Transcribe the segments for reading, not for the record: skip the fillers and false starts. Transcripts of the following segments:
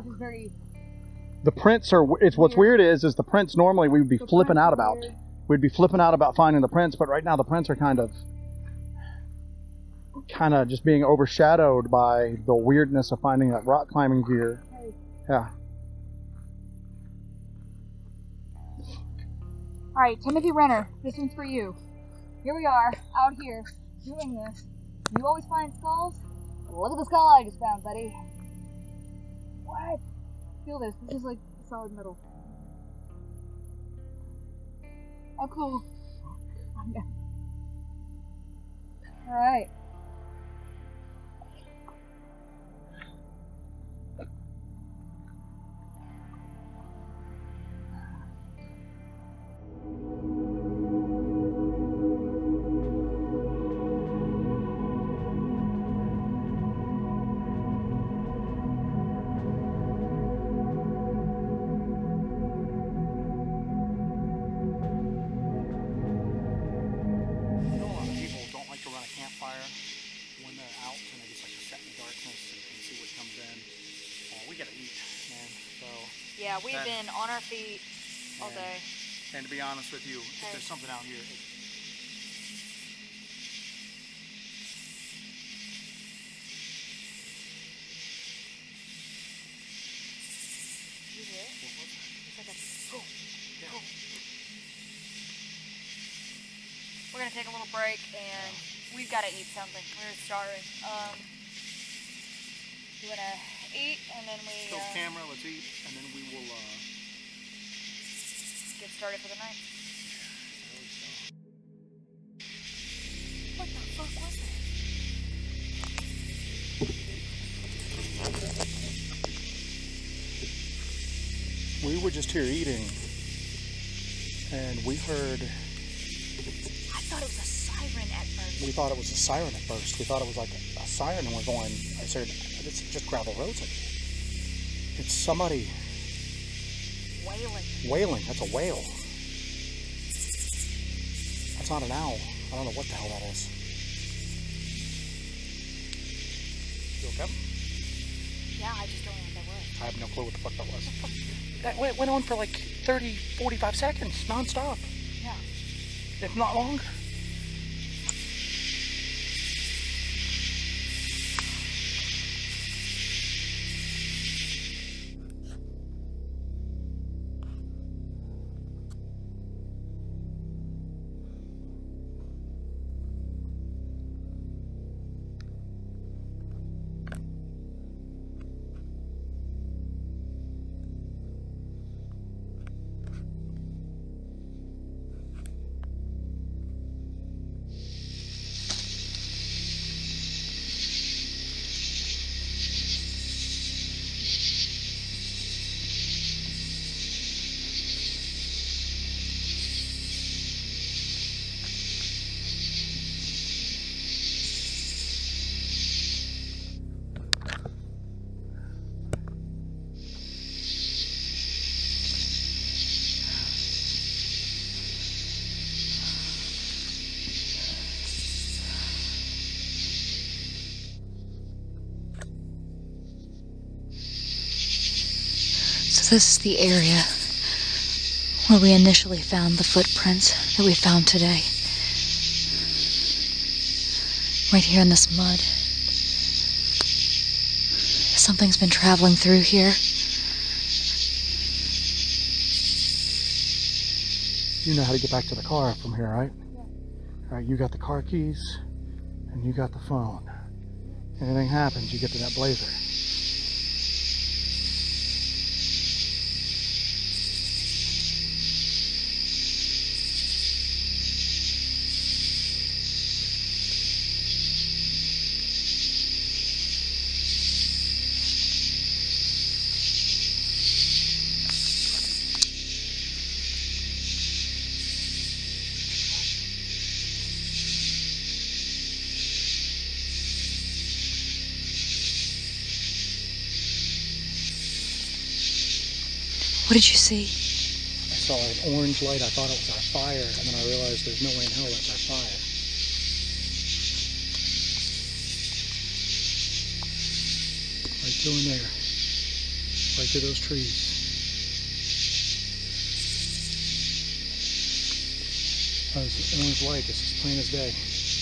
stuff is very... The prints are, it's what's weird is the prints normally we would be flipping out about. We'd be flipping out about finding the prints, but right now the prints are kind of just being overshadowed by the weirdness of finding that rock climbing gear. Yeah. Alright, Timothy Renner, this one's for you. Here we are, out here, doing this. You always find skulls? Look at the skull I just found, buddy. What? Feel this. This is like solid metal. Oh, cool. Alright. When they're out and they just like to set in the darkness and see what comes in. We gotta eat, man. So yeah, we've been on our feet all day. And to be honest with you, if there's something out here. You hear it? It's like a go. We're gonna take a little break and we've got to eat something. We're starving. You want to eat and then we... Kill the camera, let's eat, and then we will get started for the night. What the fuck was that? We were just here eating, and we heard... I thought it was a siren at first. We thought it was a siren at first. We thought it was like a siren, and we're going, I said, it's just gravel roads. It's somebody wailing. That's a whale. That's not an owl. I don't know what the hell that is. You okay? Yeah, I just don't know what that was. I have no clue what the fuck that was. That went on for like 30, 45 seconds, non-stop. Yeah. If not longer. So this is the area where we initially found the footprints that we found today. Right here in this mud. Something's been traveling through here. You know how to get back to the car from here, right? Yeah. All right, you got the car keys and you got the phone. Anything happens, you get to that Blazer. What did you see? I saw an orange light. I thought it was our fire, and then I realized there's no way in hell that's our fire. Right through in there. Right through those trees. That orange light is as plain as day.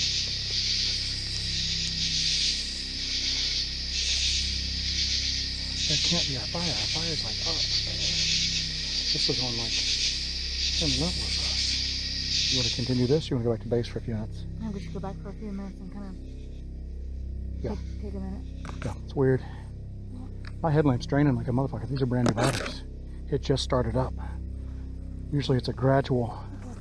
That can't be our fire. Our fire's like up. This was on like 10 levels of us. You want to continue this? Or you want to go back to base for a few minutes? I think we should go back for a few minutes and kind of take a minute. Yeah, it's weird. My headlamp's draining like a motherfucker. These are brand new batteries. It just started up. Usually it's a gradual.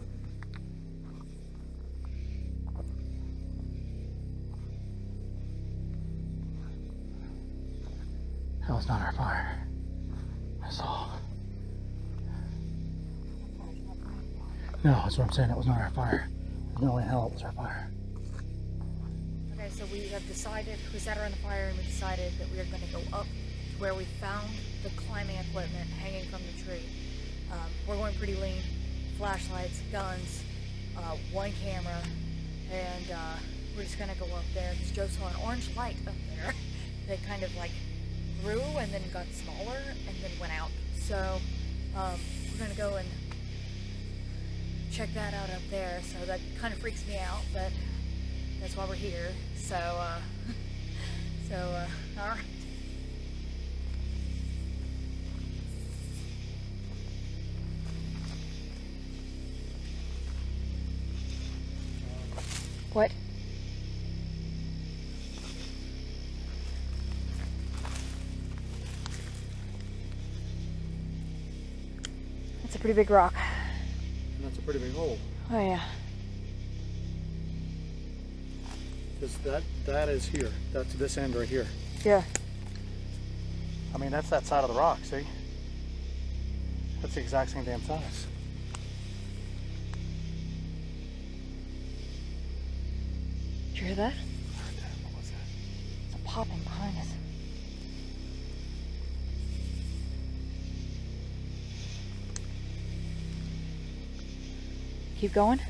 That was not our fire. That's all. No, that's what I'm saying. That was not our fire. There's no way in hell it was our fire. Okay, so we have decided, we sat around the fire and we decided that we are going to go up to where we found the climbing equipment hanging from the tree. We're going pretty lean. Flashlights, guns, one camera, and we're just going to go up there because Joe saw an orange light up there that kind of like grew and then got smaller and then went out. So we're going to go and check that out up there. So that kind of freaks me out, but that's why we're here. So, all right. What? That's a pretty big rock. And that's a pretty big hole. Oh yeah. Because that is here. That's this end right here. Yeah. I mean, that's that side of the rock, see? That's the exact same damn size. Did you hear that? I heard that. What was that? It's a popping behind us. Keep going.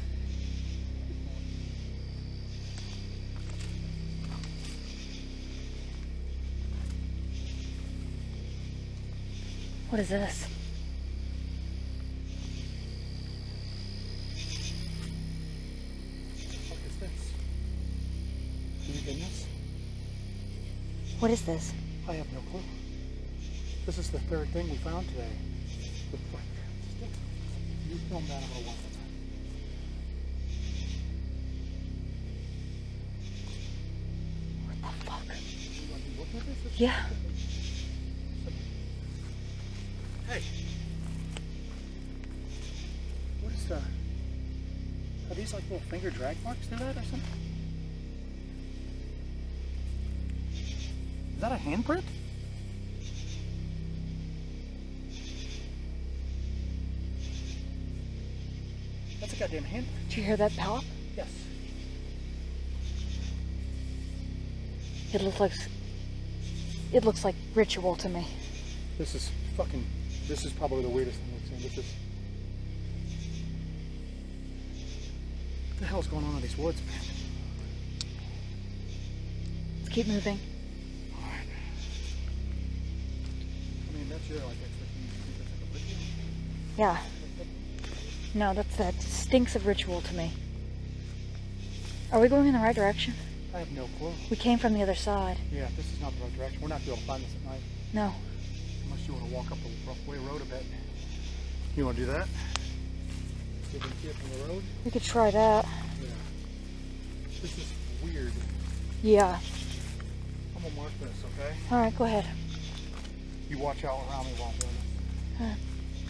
What is this? What is this? Have you been this? What is this? I have no clue. This is the third thing we found today. You film that, I'm gonna watch it. What the fuck? You want to be looking at this? Yeah. Hey. What is that? Are these like little finger drag marks through that or something? Is that a handprint? That's a goddamn handprint. Did you hear that pop? Yes. It looks like ritual to me. This is probably the weirdest thing we've seen. This is... What the hell's going on in these woods, man? Let's keep moving. Alright. I mean, that's your, like, expertise. You think that's like a ritual? Yeah. No, that stinks of ritual to me. Are we going in the right direction? I have no clue. We came from the other side. Yeah, this is not the right direction. We're not going to be able to find this at night. No. Unless you want to walk up the roughway road a bit. You want to do that? See if we can see it from the road? We could try that. Yeah. This is weird. Yeah. I'm going to mark this, okay? Alright, go ahead. You watch out around me while I'm doing this. Huh.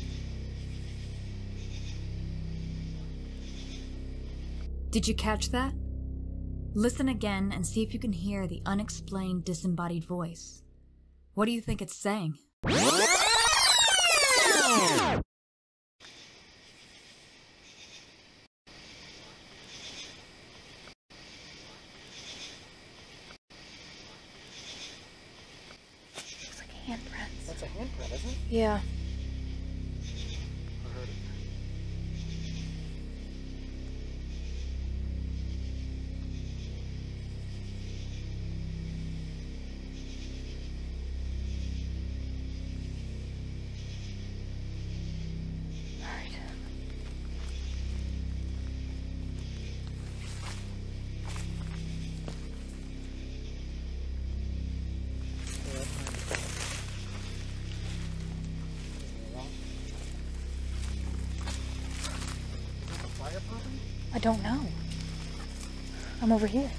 Did you catch that? Listen again and see if you can hear the unexplained disembodied voice. What do you think it's saying? Looks like handprints. That's a handprint, isn't it? Yeah. I heard it. I don't know. I'm over here.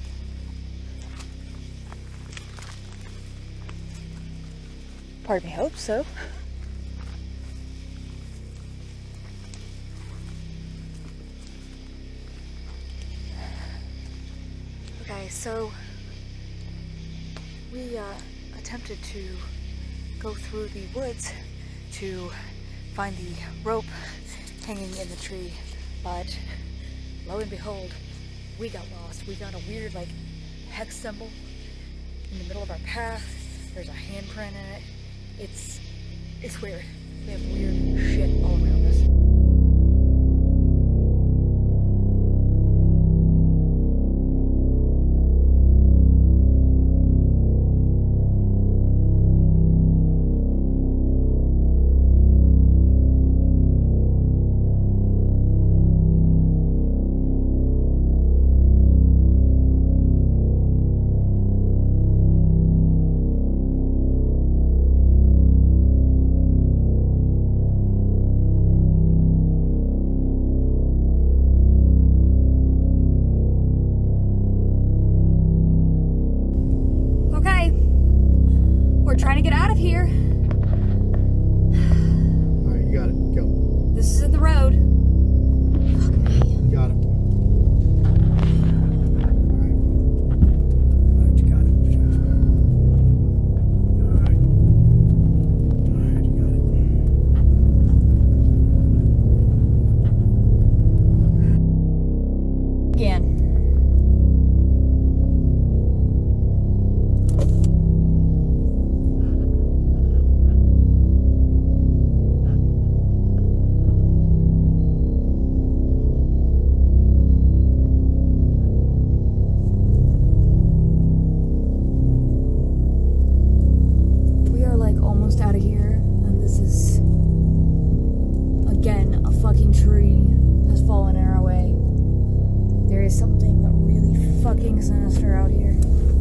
Part of me hopes so. Okay, so we attempted to go through the woods to find the rope hanging in the tree, but lo and behold, we got lost. We found a weird, like, hex symbol in the middle of our path. There's a handprint in it. It's weird. We have weird shit all around us. Trying to get out of here. Alright, you got it. Go. This isn't the road. Fuck me. You got it. Alright. Alright, you got it. Alright. Alright, you got it. Again. Out of here, and this is again a fucking tree has fallen in our way. There is something really fucking sinister out here.